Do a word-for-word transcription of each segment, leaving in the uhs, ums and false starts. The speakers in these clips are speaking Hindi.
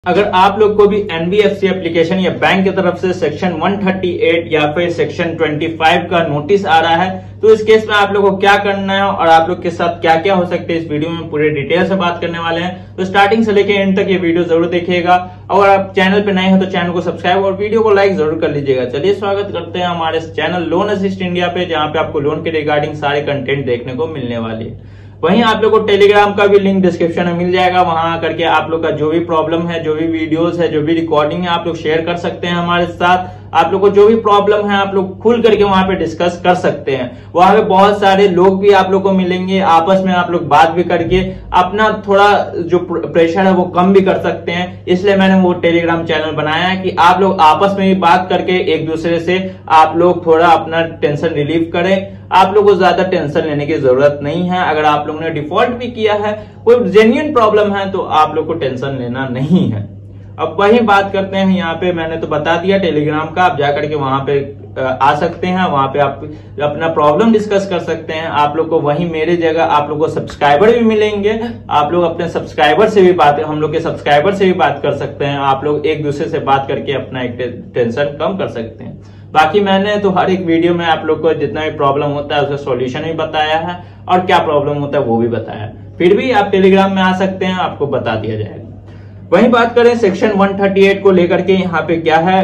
अगर आप लोग को भी एनबीएफसी एप्लीकेशन या बैंक की तरफ से सेक्शन एक सौ अड़तीस या फिर सेक्शन पच्चीस का नोटिस आ रहा है तो इस केस में आप लोग को क्या करना है और आप लोग के साथ क्या क्या हो सकते हैं इस वीडियो में पूरे डिटेल से बात करने वाले हैं। तो स्टार्टिंग से लेकर एंड तक ये वीडियो जरूर देखिएगा। अगर आप चैनल पे नए हैं तो चैनल को सब्सक्राइब और वीडियो को लाइक जरूर कर लीजिएगा। चलिए स्वागत करते हैं हमारे चैनल लोन असिस्ट इंडिया पे, जहाँ पे आपको लोन के रिगार्डिंग सारे कंटेंट देखने को मिलने वाली है। वहीं आप लोग को टेलीग्राम का भी लिंक डिस्क्रिप्शन में मिल जाएगा। वहां करके आप लोग का जो भी प्रॉब्लम है, जो भी वीडियोस है, जो भी रिकॉर्डिंग है, आप लोग शेयर कर सकते हैं हमारे साथ। आप लोग को जो भी प्रॉब्लम है आप लोग खुल करके वहां पे डिस्कस कर सकते हैं। वहां पे बहुत सारे लोग भी आप लोग को मिलेंगे, आपस में आप लोग बात भी करके अपना थोड़ा जो प्रेशर है वो कम भी कर सकते हैं। इसलिए मैंने वो टेलीग्राम चैनल बनाया है कि आप लोग आपस में भी बात करके एक दूसरे से आप लोग थोड़ा अपना टेंशन रिलीव करें। आप लोग को ज्यादा टेंशन लेने की जरूरत नहीं है। अगर आप लोगों ने डिफॉल्ट भी किया है, कोई जेन्युइन प्रॉब्लम है, तो आप लोग को टेंशन लेना नहीं है। अब वही बात करते हैं। यहाँ पे मैंने तो बता दिया टेलीग्राम का, आप जाकर के वहां पे आ सकते हैं। वहां पे आप अपना प्रॉब्लम डिस्कस कर सकते हैं। आप लोग को वहीं मेरे जगह आप लोग को सब्सक्राइबर भी मिलेंगे। आप लोग अपने सब्सक्राइबर से भी बात हम लोग के सब्सक्राइबर से भी बात कर सकते हैं। आप लोग एक दूसरे से बात करके अपना एक टेंशन कम कर सकते हैं। बाकी मैंने तो हर एक वीडियो में आप लोग को जितना भी प्रॉब्लम होता है उसका सॉल्यूशन भी बताया है और क्या प्रॉब्लम होता है वो भी बताया है। फिर भी आप टेलीग्राम में आ सकते हैं, आपको बता दिया जाएगा। वहीं बात करें सेक्शन एक सौ अड़तीस को लेकर के, यहाँ पे क्या है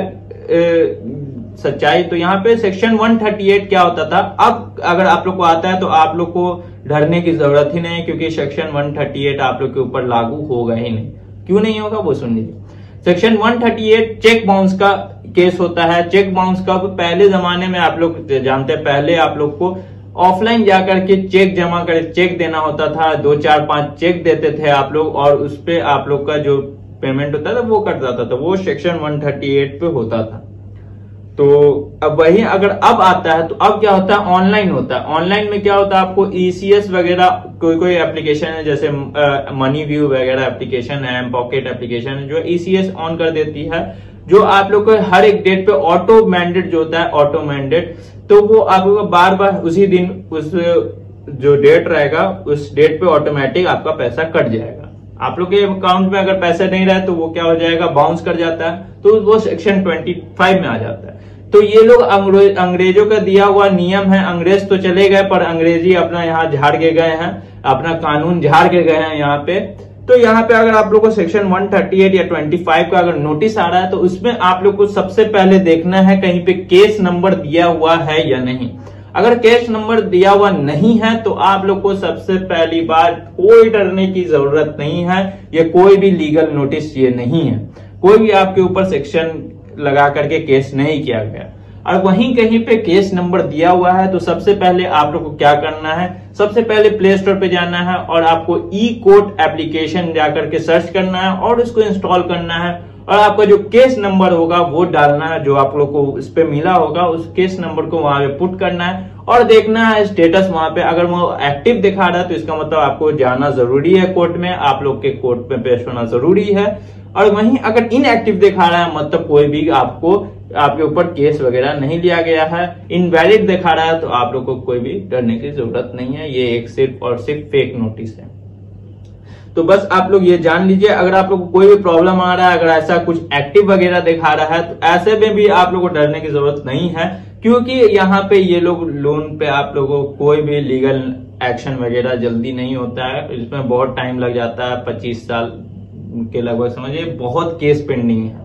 ए, सच्चाई। तो यहाँ पे सेक्शन एक सौ अड़तीस क्या होता था, अब अगर आप लोग को आता है तो आप लोग को डरने की जरूरत ही नहीं, क्योंकि सेक्शन एक सौ अड़तीस आप लोग के ऊपर लागू होगा ही नहीं। क्यों नहीं होगा वो सुन लीजिए। सेक्शन एक सौ अड़तीस चेक बाउंस का केस होता है। चेक बाउंस का पहले जमाने में आप लोग जानते हैं, पहले आप लोग को ऑफलाइन जाकर के चेक जमा कर चेक देना होता था। दो चार पांच चेक देते थे आप लोग और उस पे आप लोग का जो पेमेंट होता था वो कट जाता था। वो सेक्शन एक सौ अड़तीस पे होता था। तो अब वही अगर अब आता है तो अब क्या होता है, ऑनलाइन होता है। ऑनलाइन में क्या होता है, आपको ईसीएस वगैरह कोई कोई एप्लीकेशन है, जैसे मनी व्यू वगैरह एप्लीकेशन है, पॉकेट एप्लीकेशन है, जो ईसीएस ऑन कर देती है, जो आप लोग को हर एक डेट पे ऑटो मैंडेट जो होता है, ऑटो मैंडेट, तो वो आपको बार बार उसी दिन उस जो डेट रहेगा उस डेट पे ऑटोमेटिक आपका पैसा कट जाएगा। आप लोग के अकाउंट में अगर पैसे नहीं रहे तो वो क्या हो जाएगा, बाउंस कर जाता है। तो वो सेक्शन पच्चीस में आ जाता है। तो ये लोग अंग्रेजों का दिया हुआ नियम है। अंग्रेज तो चले गए पर अंग्रेजी अपना यहाँ झाड़ के गए हैं, अपना कानून झाड़ के गए हैं यहाँ पे। तो यहाँ पे अगर आप लोग को सेक्शन एक सौ अड़तीस या पच्चीस का अगर नोटिस आ रहा है तो उसमें आप लोग को सबसे पहले देखना है कहीं पे केस नंबर दिया हुआ है या नहीं। अगर केस नंबर दिया हुआ नहीं है तो आप लोग को सबसे पहली बार कोई डरने की जरूरत नहीं है। ये कोई भी लीगल नोटिस ये नहीं है, कोई भी आपके ऊपर सेक्शन लगा करके केस नहीं किया गया। और वहीं कहीं पे केस नंबर दिया हुआ है तो सबसे पहले आप लोग को क्या करना है, सबसे पहले प्ले स्टोर पे जाना है और आपको ई कोर्ट एप्लीकेशन जाकर के सर्च करना है और उसको इंस्टॉल करना है। और आपका जो केस नंबर होगा वो डालना है, जो आप लोग को इस पे मिला होगा उस केस नंबर को वहां पे पुट करना है और देखना है स्टेटस वहां पे। अगर वो एक्टिव दिखा रहा है तो इसका मतलब आपको जाना जरूरी है कोर्ट में, आप लोग के कोर्ट में पेश होना जरूरी है। और वहीं अगर इनएक्टिव दिखा रहा है मतलब कोई भी आपको आपके ऊपर केस वगैरह नहीं लिया गया है, इनवैलिड दिखा रहा है, तो आप लोग को कोई भी डरने की जरूरत नहीं है। ये एक सिर्फ और सिर्फ फेक नोटिस है। तो बस आप लोग ये जान लीजिए। अगर आप लोग को कोई भी प्रॉब्लम आ रहा है, अगर ऐसा कुछ एक्टिव वगैरह दिखा रहा है, तो ऐसे में भी आप लोग को डरने की जरूरत नहीं है, क्योंकि यहाँ पे ये लोग लोन पे आप लोगों को कोई भी लीगल एक्शन वगैरह जल्दी नहीं होता है। इसमें बहुत टाइम लग जाता है, पच्चीस साल के लगभग समझिए। बहुत केस पेंडिंग है,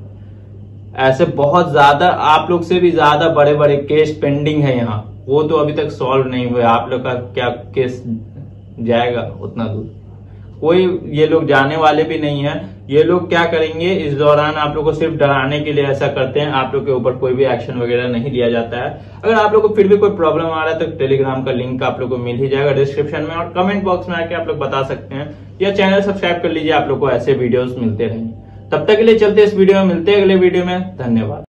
ऐसे बहुत ज्यादा आप लोग से भी ज्यादा बड़े बड़े केस पेंडिंग है यहाँ, वो तो अभी तक सॉल्व नहीं हुए। आप लोग का क्या केस जाएगा उतना दूर, कोई ये लोग जाने वाले भी नहीं है। ये लोग क्या करेंगे इस दौरान, आप लोग को सिर्फ डराने के लिए ऐसा करते हैं। आप लोग के ऊपर कोई भी एक्शन वगैरह नहीं लिया जाता है। अगर आप लोग को फिर भी कोई प्रॉब्लम आ रहा है तो टेलीग्राम का लिंक आप लोग को मिल ही जाएगा डिस्क्रिप्शन में, और कमेंट बॉक्स में आके आप लोग बता सकते हैं, या चैनल सब्सक्राइब कर लीजिए। आप लोग को ऐसे वीडियोस मिलते रहेंगे। तब तक के लिए चलते इस वीडियो में, मिलते हैं अगले वीडियो में। धन्यवाद।